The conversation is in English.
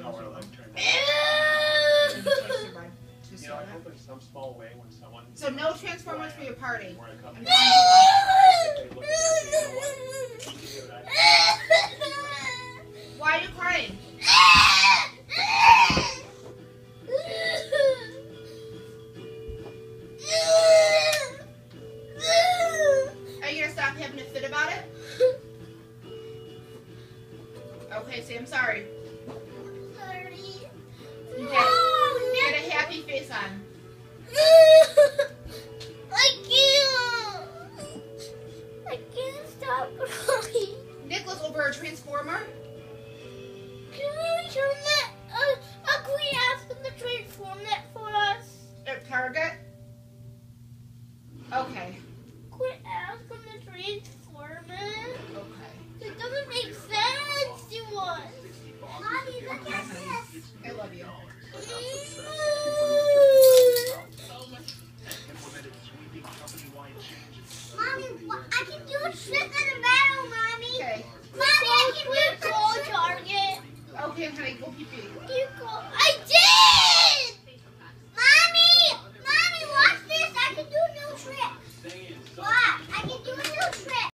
how our life turned out. You know, I hope in some small way when someone... So no Transformers for your party. Why are you crying? Are you gonna stop having a fit about it? Okay, say I'm sorry. Sorry. Okay. Get a happy face on. I can't stop crying. Nicholas, over a Transformer? Can we return that? Can we ask them to transform that for us? At Target? Okay. Quit asking them to transform it. Okay. It doesn't make sense to us. Mommy, look at this. I love you. Mommy, I can do a trick in the battle, Mommy. Okay. Mommy, I can do a goal target. Okay, honey, go pee pee.